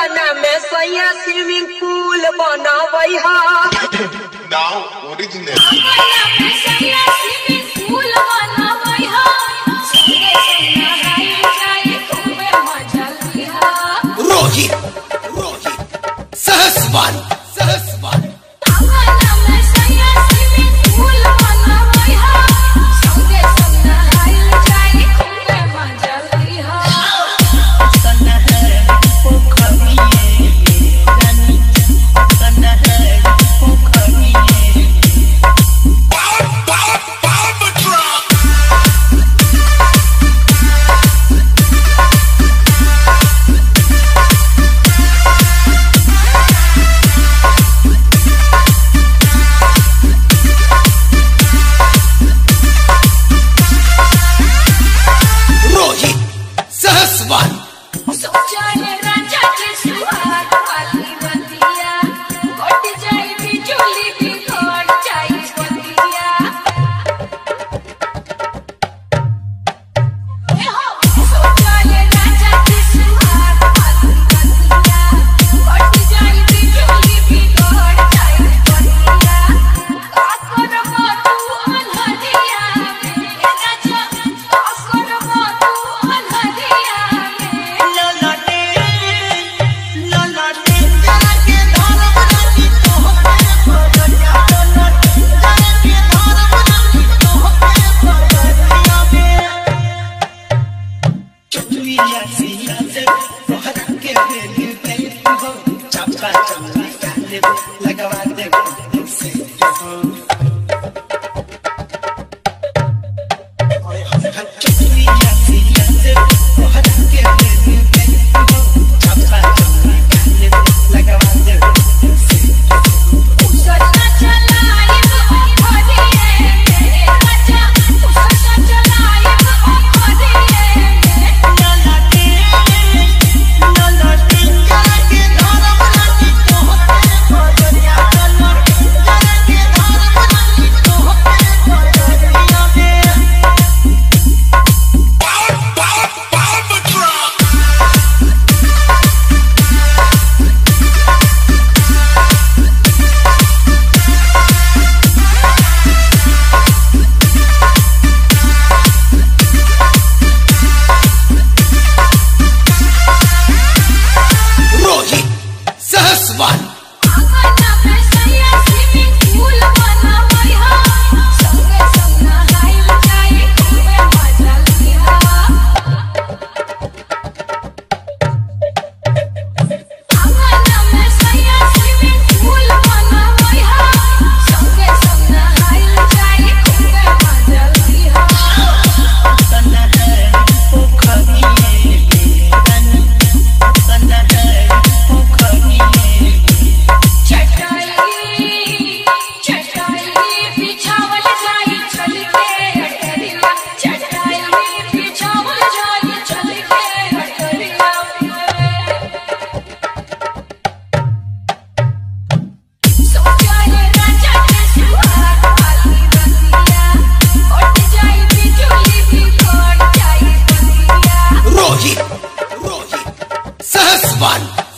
अंगना में सैया स्विमिंग पूल बनवैया। Now original. अंगना में सैया स्विमिंग पूल बनवैया। संगे संग नहाई जाई खूबे मजा लिहा। रोहित सहसवान अंगना में सैया स्विमिंग पूल बनवैया। संगे संग नहाई जाई खूबे मजा लिहा। सोचाले राजा के सुहाग वाली बतिया। कट जाई बिजुली भी कट जाई बतिया। सोचाले राजा के सुहाग वाली बतिया। कट जाई बिजुली भी कट जाई बतिया। आकर तू अनहरिया में राजा। आकर तू अनहरिया अंगना में सैया स्विमिंग पूल बनवैया। संगे संग नहाई जाई खूबे मजा लिहा। अंगना में सैया स्विमिंग पूल बनवैया। संगे संग नहाई जाई खूबे मजा लिहा। चटाई बिछावल जाई चल के हटरिया। चटाई बिछावल जाई चल के हटरिया। सोचाले राजा के सुहाग वाली बतिया। कट जाई बिजुली भी कट जाई बतिया। रोहित सहसवान